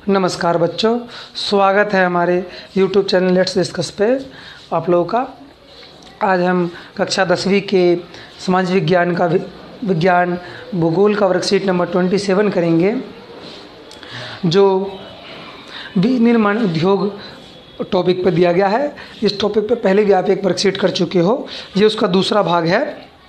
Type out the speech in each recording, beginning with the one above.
नमस्कार बच्चों, स्वागत है हमारे YouTube चैनल लेट्स डिस्कस पे आप लोगों का। आज हम कक्षा 10वीं के समाज विज्ञान का विज्ञान भूगोल का वर्कशीट नंबर 27 करेंगे, जो विनिर्माण उद्योग टॉपिक पर दिया गया है। इस टॉपिक पे पहले भी आप एक वर्कशीट कर चुके हो, ये उसका दूसरा भाग है।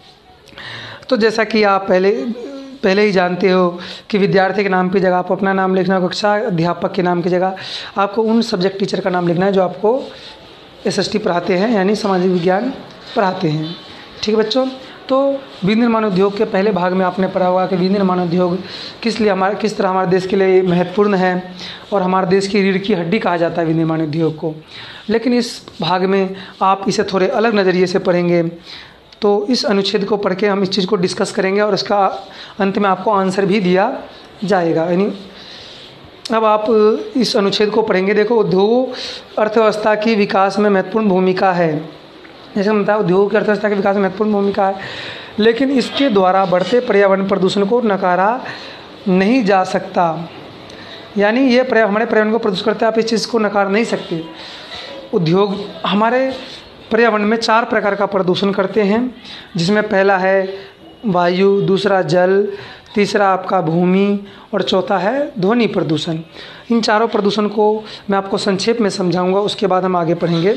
तो जैसा कि आप पहले ही जानते हो कि विद्यार्थी के नाम की जगह आपको अपना नाम लिखना, कक्षा अध्यापक के नाम की जगह आपको उन सब्जेक्ट टीचर का नाम लिखना है जो आपको एसएसटी पढ़ाते हैं, यानी सामाजिक विज्ञान पढ़ाते हैं। ठीक है बच्चों, तो विनिर्माण उद्योग के पहले भाग में आपने पढ़ा होगा कि विनिर्माण उद्योग किस तरह हमारे देश के लिए महत्वपूर्ण है और हमारे देश की रीढ़ की हड्डी कहा जाता है विनिर्माण उद्योग को। लेकिन इस भाग में आप इसे थोड़े अलग नज़रिए से पढ़ेंगे। तो इस अनुच्छेद को पढ़ के हम इस चीज़ को डिस्कस करेंगे और इसका अंत में आपको आंसर भी दिया जाएगा। यानी अब आप इस अनुच्छेद को पढ़ेंगे। देखो, उद्योग अर्थव्यवस्था की विकास में महत्वपूर्ण भूमिका है। जैसे हम बताया, उद्योग की अर्थव्यवस्था के विकास में महत्वपूर्ण भूमिका है, लेकिन इसके द्वारा बढ़ते पर्यावरण प्रदूषण को नकारा नहीं जा सकता। यानी ये हमारे पर्यावरण को प्रदूषित करता है, आप इस चीज़ को नकार नहीं सकते। उद्योग हमारे पर्यावरण में 4 प्रकार का प्रदूषण करते हैं, जिसमें पहला है वायु, दूसरा जल, तीसरा आपका भूमि और चौथा है ध्वनि प्रदूषण। इन चारों प्रदूषण को मैं आपको संक्षेप में समझाऊंगा, उसके बाद हम आगे पढ़ेंगे।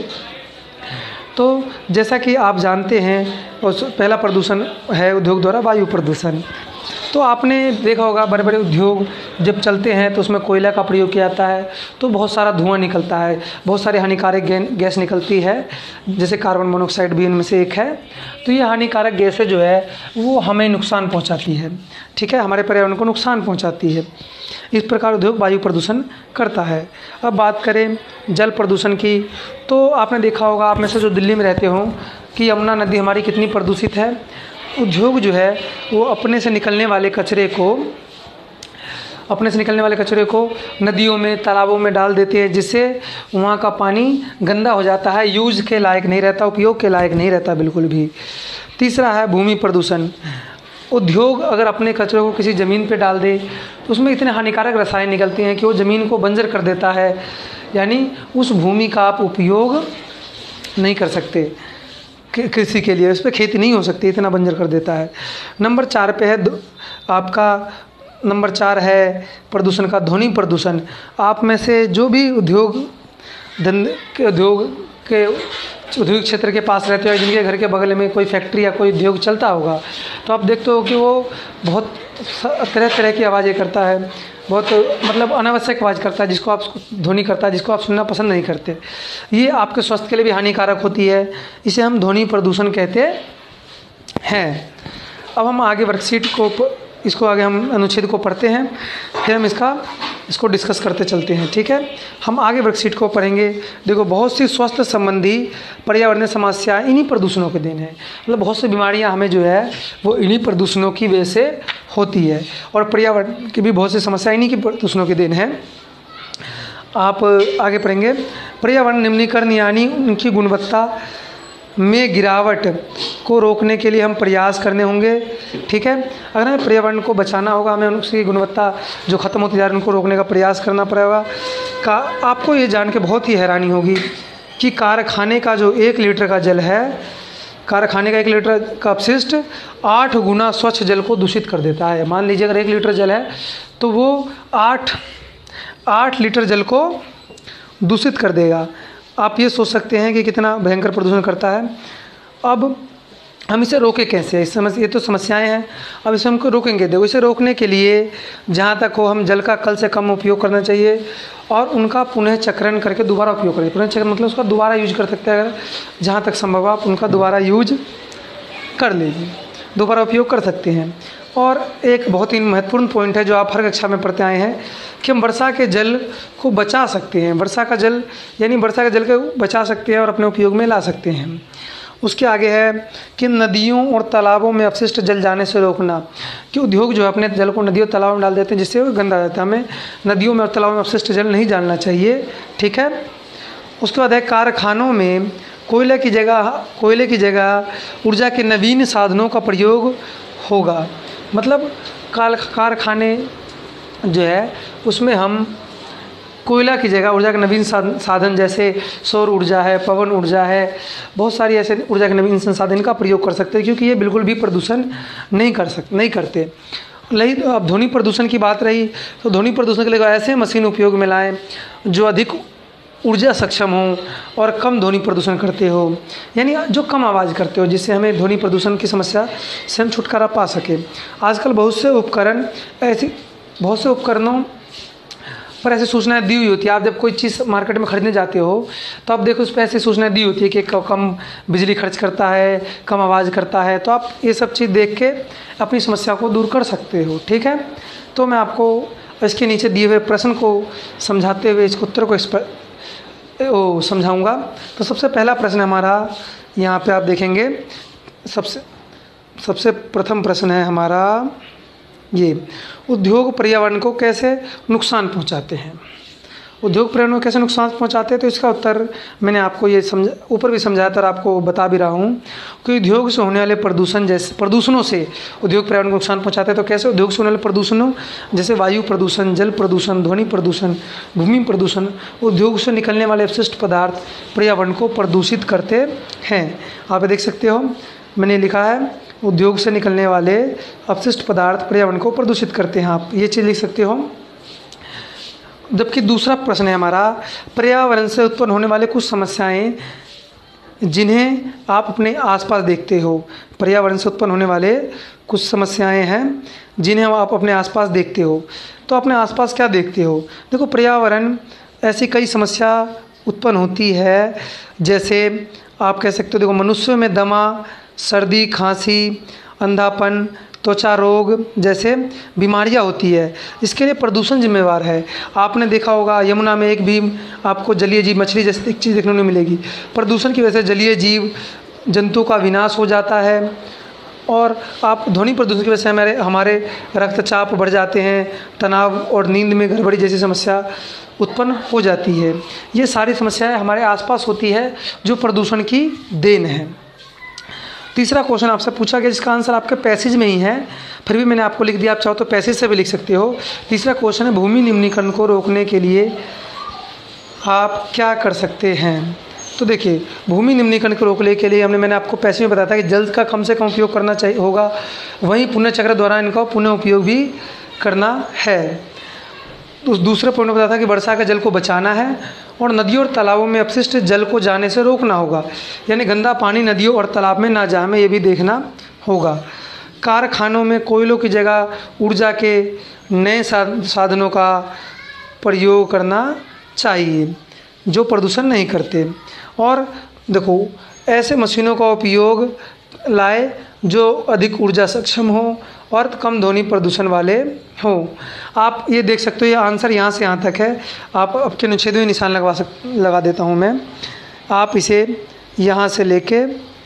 तो जैसा कि आप जानते हैं, पहला प्रदूषण है उद्योग द्वारा वायु प्रदूषण। तो आपने देखा होगा, बड़े बड़े उद्योग जब चलते हैं तो उसमें कोयला का प्रयोग किया जाता है, तो बहुत सारा धुआं निकलता है, बहुत सारी हानिकारक गैस निकलती है, जैसे कार्बन मोनोऑक्साइड भी इनमें से एक है। तो ये हानिकारक गैसें जो है वो हमें नुकसान पहुंचाती है। ठीक है, हमारे पर्यावरण को नुकसान पहुंचाती है। इस प्रकार उद्योग वायु प्रदूषण करता है। अब बात करें जल प्रदूषण की, तो आपने देखा होगा, आप में से जो दिल्ली में रहते हो, कि यमुना नदी हमारी कितनी प्रदूषित है। उद्योग जो है वो अपने से निकलने वाले कचरे को नदियों में, तालाबों में डाल देते हैं, जिससे वहाँ का पानी गंदा हो जाता है, यूज़ के लायक नहीं रहता, उपयोग के लायक नहीं रहता बिल्कुल भी। तीसरा है भूमि प्रदूषण। उद्योग अगर अपने कचरे को किसी ज़मीन पे डाल दे तो उसमें इतने हानिकारक रसायन निकलते हैं कि वो ज़मीन को बंजर कर देता है, यानी उस भूमि का आप उपयोग नहीं कर सकते कृषि के लिए, उस पर खेती नहीं हो सकती, इतना बंजर कर देता है। नंबर 4 पे है प्रदूषण का ध्वनि प्रदूषण। आप में से जो भी उद्योग क्षेत्र के पास रहते हो, जिनके घर के बगल में कोई फैक्ट्री या कोई उद्योग चलता होगा, तो आप देखते हो कि वो बहुत तरह तरह की आवाज़ें करता है, बहुत मतलब अनावश्यक आवाज़ करता है, जिसको आप सुनना पसंद नहीं करते। ये आपके स्वास्थ्य के लिए भी हानिकारक होती है, इसे हम ध्वनि प्रदूषण कहते हैं। अब हम आगे वर्कशीट को आगे हम अनुच्छेद को पढ़ते हैं, फिर हम इसको डिस्कस करते चलते हैं। ठीक है, हम आगे वर्कशीट को पढ़ेंगे। देखो, बहुत सी स्वास्थ्य संबंधी पर्यावरणीय समस्याएं इन्हीं प्रदूषणों के देन है। मतलब बहुत सी बीमारियां हमें जो है वो इन्हीं प्रदूषणों की वजह से होती है, और पर्यावरण की भी बहुत सी समस्याएं इन्हीं की प्रदूषणों के देन है। आप आगे पढ़ेंगे। पर्यावरण निम्नीकरण, यानी उनकी गुणवत्ता में गिरावट को रोकने के लिए हम प्रयास करने होंगे। ठीक है, अगर हमें पर्यावरण को बचाना होगा, हमें उसकी गुणवत्ता जो ख़त्म होती जा रही है उनको रोकने का प्रयास करना पड़ेगा। आपको ये जान के बहुत ही हैरानी होगी कि कारखाने का जो 1 लीटर का जल है, कारखाने का 1 लीटर का अपशिष्ट 8 गुना स्वच्छ जल को दूषित कर देता है। मान लीजिए अगर 1 लीटर जल है तो वो 8 लीटर जल को दूषित कर देगा। आप ये सोच सकते हैं कि कितना भयंकर प्रदूषण करता है। अब हम इसे रोकें कैसे? ये तो समस्याएं हैं, अब इसे हम रोकेंगे। देखो, इसे रोकने के लिए जहाँ तक हो हम जल का कम से कम उपयोग करना चाहिए और उनका पुनः चक्रण करके दोबारा उपयोग करें। पुनः चक्रण मतलब उसका दोबारा यूज कर सकते हैं। अगर जहाँ तक संभव आप उनका दोबारा यूज कर लीजिए, दोबारा उपयोग कर सकते हैं। और एक बहुत ही महत्वपूर्ण पॉइंट है जो आप हर कक्षा में पढ़ते आए हैं कि हम वर्षा के जल को बचा सकते हैं। वर्षा का जल को बचा सकते हैं और अपने उपयोग में ला सकते हैं। उसके आगे है कि नदियों और तालाबों में अपशिष्ट जल जाने से रोकना, कि उद्योग जो है अपने जल को नदियों तालाबों में डाल देते हैं, जिससे वो गंदा रहता है। हमें नदियों में और तालाबों में अपशिष्ट जल नहीं डालना चाहिए। ठीक है, उसके बाद है कारखानों में कोयले की जगह ऊर्जा के नवीन साधनों का प्रयोग होगा। मतलब कारखाने जो है उसमें हम कोयला की जगह ऊर्जा के नवीन साधन जैसे सौर ऊर्जा है, पवन ऊर्जा है, बहुत सारी ऐसे ऊर्जा के नवीन संसाधन का प्रयोग कर सकते हैं, क्योंकि ये बिल्कुल भी प्रदूषण नहीं करते। अब ध्वनि प्रदूषण की बात रही, तो ध्वनि प्रदूषण के लिए ऐसे मशीन उपयोग में लाएँ जो अधिक ऊर्जा सक्षम हो और कम ध्वनि प्रदूषण करते हो, यानी जो कम आवाज़ करते हो, जिससे हमें ध्वनि प्रदूषण की समस्या से हम छुटकारा पा सके। आजकल बहुत से उपकरणों पर ऐसी सूचनाएं दी हुई होती है। आप जब कोई चीज़ मार्केट में खरीदने जाते हो तो आप देखो उस पर ऐसी सूचनाएं दी होती है कि कम बिजली खर्च करता है, कम आवाज़ करता है, तो आप ये सब चीज़ देख के अपनी समस्या को दूर कर सकते हो। ठीक है, तो मैं आपको इसके नीचे दिए हुए प्रश्न को समझाते हुए इसके उत्तर को समझाऊंगा। तो सबसे पहला प्रश्न हमारा यहाँ पे आप देखेंगे, सबसे प्रथम प्रश्न है हमारा ये, उद्योग पर्यावरण को कैसे नुकसान पहुँचाते हैं। उद्योग पर्यावरण को कैसे नुकसान पहुँचाते हैं, तो इसका उत्तर मैंने आपको ये ऊपर भी समझाया था और आपको बता भी रहा हूँ कि उद्योग से होने वाले प्रदूषणों से उद्योग पर्यावरण को नुकसान पहुँचाते हैं। तो कैसे? उद्योग से होने वाले प्रदूषणों जैसे वायु प्रदूषण, जल प्रदूषण, ध्वनि प्रदूषण, भूमि प्रदूषण, उद्योग से निकलने वाले अपशिष्ट पदार्थ पर्यावरण को प्रदूषित करते हैं। आप देख सकते हो मैंने लिखा है, उद्योग से निकलने वाले अपशिष्ट पदार्थ पर्यावरण को प्रदूषित करते हैं। आप ये चीज़ लिख सकते हो। जबकि दूसरा प्रश्न है हमारा, पर्यावरण से उत्पन्न होने वाले कुछ समस्याएं जिन्हें आप अपने आसपास देखते हो। पर्यावरण से उत्पन्न होने वाले कुछ समस्याएं हैं जिन्हें आप अपने आसपास देखते हो। तो अपने आसपास क्या देखते हो? देखो, पर्यावरण ऐसी कई समस्या उत्पन्न होती है, जैसे आप कह सकते हो, देखो, मनुष्यों में दमा, सर्दी, खांसी, अंधापन, त्वचा रोग जैसे बीमारियां होती है। इसके लिए प्रदूषण जिम्मेवार है। आपने देखा होगा यमुना में एक भी आपको जलीय जीव मछली जैसी एक चीज़ देखने को मिलेगी। प्रदूषण की वजह से जलीय जीव जंतु का विनाश हो जाता है। और आप ध्वनि प्रदूषण की वजह से हमारे रक्तचाप बढ़ जाते हैं, तनाव और नींद में गड़बड़ी जैसी समस्या उत्पन्न हो जाती है। ये सारी समस्याएं हमारे आसपास होती है जो प्रदूषण की देन है। तीसरा क्वेश्चन आपसे पूछा गया जिसका आंसर आपके पैसेज में ही है, फिर भी मैंने आपको लिख दिया, आप चाहो तो पैसेज से भी लिख सकते हो। तीसरा क्वेश्चन है, भूमि निम्नीकरण को रोकने के लिए आप क्या कर सकते हैं। तो देखिए, भूमि निम्नीकरण को रोकने के लिए मैंने आपको पैसेज में बताया था कि जल का कम से कम उपयोग करना चाहिए होगा, वहीं पुण्य चक्र द्वारा इनका पुनः उपयोग भी करना है। उस दूसरे पॉइंट में बताया था कि वर्षा के जल को बचाना है और नदियों और तालाबों में अपशिष्ट जल को जाने से रोकना होगा, यानी गंदा पानी नदियों और तालाब में ना जाए, हमें ये भी देखना होगा। कारखानों में कोयलों की जगह ऊर्जा के नए साधनों का प्रयोग करना चाहिए जो प्रदूषण नहीं करते। और देखो, ऐसे मशीनों का उपयोग लाए जो अधिक ऊर्जा सक्षम हो और कम ध्वनि प्रदूषण वाले हो। आप ये देख सकते हो, ये आंसर यहाँ से यहाँ तक है। आप आपके अनुच्छेद में निशान लगा देता हूँ मैं। आप इसे यहाँ से लेके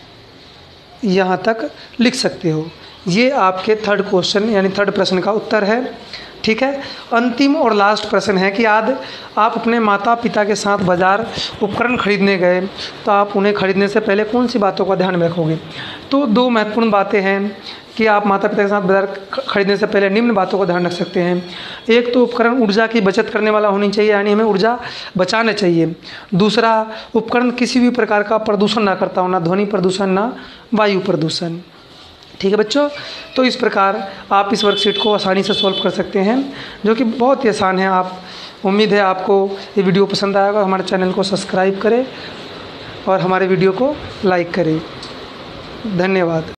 यहाँ तक लिख सकते हो। ये आपके थर्ड क्वेश्चन यानी थर्ड प्रश्न का उत्तर है। ठीक है, अंतिम और लास्ट प्रश्न है कि आप अपने माता पिता के साथ बाज़ार उपकरण खरीदने गए, तो आप उन्हें खरीदने से पहले कौन सी बातों का ध्यान रखोगे। तो दो महत्वपूर्ण बातें हैं कि आप माता पिता के साथ बाज़ार खरीदने से पहले निम्न बातों का ध्यान रख सकते हैं। एक तो उपकरण ऊर्जा की बचत करने वाला होनी चाहिए, यानी हमें ऊर्जा बचाना चाहिए। दूसरा, उपकरण किसी भी प्रकार का प्रदूषण ना करता हो, ना ध्वनि प्रदूषण ना वायु प्रदूषण। ठीक है बच्चों, तो इस प्रकार आप इस वर्कशीट को आसानी से सॉल्व कर सकते हैं, जो कि बहुत ही आसान है। आप उम्मीद है आपको ये वीडियो पसंद आएगा। हमारे चैनल को सब्सक्राइब करें और हमारे वीडियो को लाइक करें। धन्यवाद।